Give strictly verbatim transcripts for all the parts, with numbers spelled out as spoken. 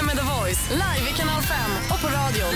Vakna med The Voice live i kanal fem och på radion.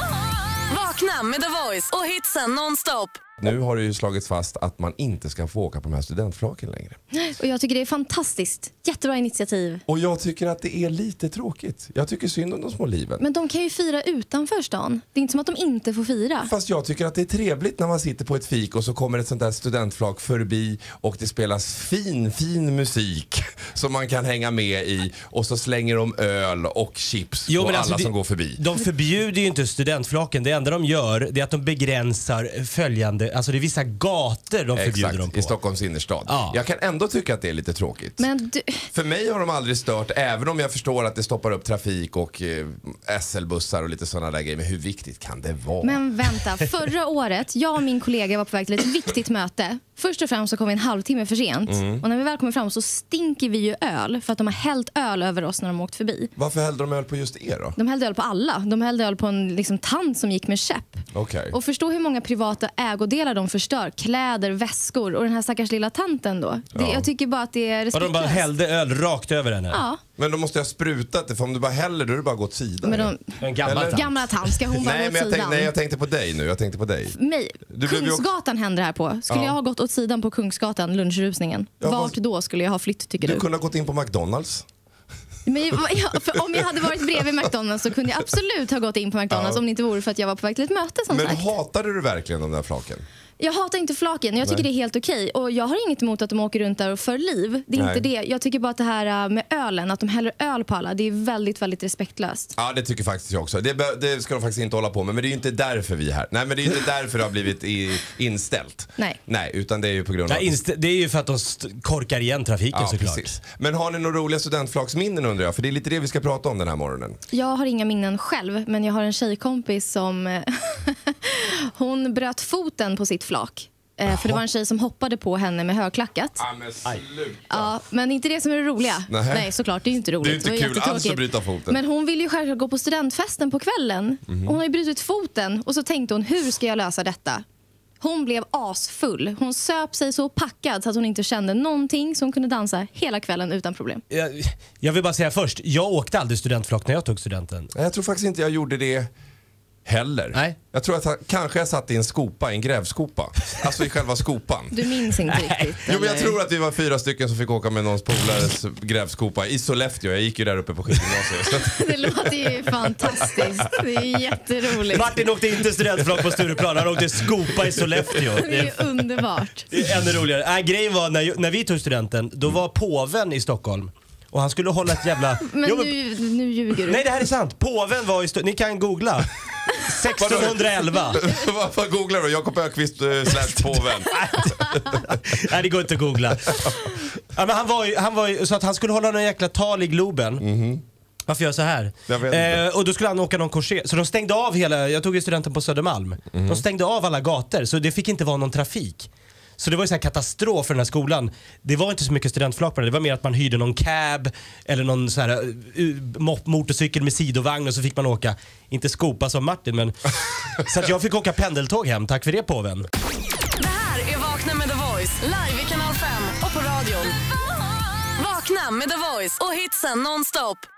Vakna med The Voice och hitsen nonstop. Nu har det ju slagits fast att man inte ska få åka på de här studentflaken längre. Och jag tycker det är fantastiskt. Jättebra initiativ. Och jag tycker att det är lite tråkigt. Jag tycker synd om de små liven. Men de kan ju fira utanför stan. Det är inte som att de inte får fira. Fast jag tycker att det är trevligt när man sitter på ett fik och så kommer ett sånt där studentflak förbi och det spelas fin, fin musik som man kan hänga med i och så slänger de öl och chips jo, på alla alltså, som det, går förbi. De förbjuder ju inte studentflaken. Det enda de gör det är att de begränsar följande. Alltså det är vissa gator de förbjuder Exakt, dem på. i Stockholms innerstad. Ja. Jag kan ändå tycka att det är lite tråkigt. Men du... För mig har de aldrig stört, även om jag förstår att det stoppar upp trafik och eh, S L-bussar och lite sådana där grejer. Men hur viktigt kan det vara? Men vänta, förra året, jag och min kollega var på väg till ett viktigt möte. Först och främst så kom vi en halvtimme för sent. Mm. Och när vi väl kommer fram så stinker vi ju öl för att de har hällt öl över oss när de åkt förbi. Varför hällde de öl på just er då? De hällde öl på alla. De hällde öl på en liksom, tant som gick med käpp. Okay. Och förstå hur många privata ägodelar de förstör. Kläder, väskor och den här stackars lilla tanten då. Det, ja. Jag tycker bara att det är respektlöst. Och de bara hällde öl rakt över henne? Ja. Men då måste jag sprutat det, för om du bara häller då är det bara gått sidan. Men de, en gammal tant. Gamla tant, ska hon bara nej, gå åt men jag sidan? tänkte, nej, jag tänkte på dig nu. Jag tänkte på dig. Mig. Du Kungsgatan händer här på. Skulle ja. jag ha gått åt sidan på Kungsgatan, lunchrusningen? Ja, Vart fast... då skulle jag ha flytt, tycker du? Du kunde ha gått in på McDonalds. Men, ja, för om jag hade varit bredvid McDonalds så kunde jag absolut ha gått in på McDonalds ja. Om det inte vore för att jag var på väg till ett möte som Men sagt. hatade du verkligen de där flaken? Jag hatar inte flaken, jag tycker Nej. det är helt okej. Och jag har inget emot att de åker runt där och för liv. Det är Nej. inte det. Jag tycker bara att det här med ölen, att de häller öl på alla, det är väldigt, väldigt respektlöst. Ja, det tycker faktiskt jag också. Det, det ska de faktiskt inte hålla på med. Men det är ju inte därför vi är här. Nej, men det är ju inte därför det har blivit i, inställt. Nej. Nej, utan det är ju på grund av... Nej, inst- det är ju för att de st- korkar igen trafiken ja, såklart. Precis. Men har ni några roliga studentflaksminnen undrar jag? För det är lite det vi ska prata om den här morgonen. Jag har inga minnen själv, men jag har en tjejkompis som... hon bröt foten på sitt flak. Eh, för det var en tjej som hoppade på henne med högklackat. Ja, men sluta. Ja, men inte det som är det roliga. Nähä. Nej, såklart, det är ju inte roligt. Det är inte kul alls att bryta foten. Men hon vill ju självklart gå på studentfesten på kvällen. Mm-hmm. Hon har ju brutit foten och så tänkte hon, hur ska jag lösa detta? Hon blev asfull. Hon söp sig så packad så att hon inte kände någonting, så hon kunde dansa hela kvällen utan problem. Jag, jag vill bara säga först, jag åkte aldrig studentflak när jag tog studenten. Jag tror faktiskt inte jag gjorde det heller. Nej. Jag tror att jag, kanske jag satt i en skopa, en grävskopa. Alltså i själva skopan. Du minns inte riktigt. Jo, men jag tror att vi var fyra stycken som fick åka med någons polares grävskopa i Sollefteå. Jag gick ju där uppe på skidgymnasiet. Det låter ju fantastiskt. Det är jätteroligt. Martin åkte inte studentflak på Stureplan, han åkte skopa i Sollefteå. Det är ju underbart. Det är ännu roligare. Äh, grejen var, när, när vi tog studenten, då var påven i Stockholm. Och han skulle hålla ett jävla... Men, jo, men... Nu, nu ljuger du. Nej, det här är sant. Påven var i Stockholm. Ni kan googla. sextonhundraelva. Varför googlar du? Jakob Öqvist uh, slash påven. Nej, det går inte att googla. Ja, men han var ju, han var ju, så att han skulle hålla någon jäkla tal i Globen. Mm-hmm. Varför gör jag så här? Jag eh, och då skulle han åka någon korset. Så de stängde av hela... Jag tog ju studenten på Södermalm. Mm-hmm. De stängde av alla gator, så det fick inte vara någon trafik. Så det var ju så här katastrof för den här skolan. Det var inte så mycket studentflak på det. Det var mer att man hyrde någon cab eller någon så här uh, motorcykel med sidovagn och så fick man åka. Inte skopa som Martin, men så att jag fick åka pendeltåg hem. Tack för det, påven. Det här är Vakna med The Voice live i kanal fem och på radion. Vakna med The Voice och hitsen nonstop.